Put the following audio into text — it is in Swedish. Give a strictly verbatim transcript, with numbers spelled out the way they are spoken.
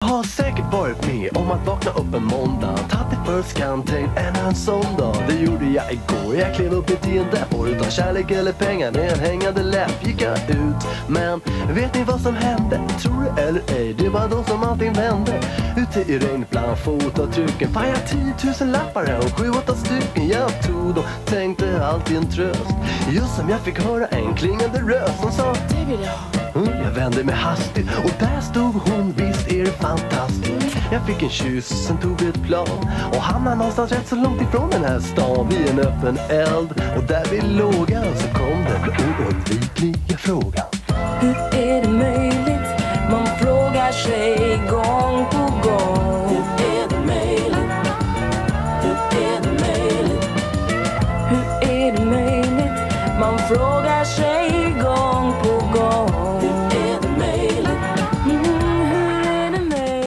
har säkert varit med om att vakna upp en måndag, tagit det först kanten än en sån dag. Det gjorde jag igår, jag klev upp mitt i en depå. Utan kärlek eller pengar, med en hängande läpp gick jag ut. Men vet ni vad som hände? Tror det eller ej, det var då som allting vände. Ute i regn bland fotavtrycken, fan jag tiotusen lappar här och sju, åtta stycken jag tog och tänkte alltid en tröst. Just som jag fick höra en klingande röst som sa, det vill jag. Mm, jag vände mig hastigt och där stod hon, visst är det fantastiskt. Jag fick en kyss, sen tog vi ett plan och hamnade någonstans rätt så långt ifrån den här stan. Vid en öppen eld och där vi låga så kom den oundvikliga frågan. Hur är det möjligt? Man frågar sig gång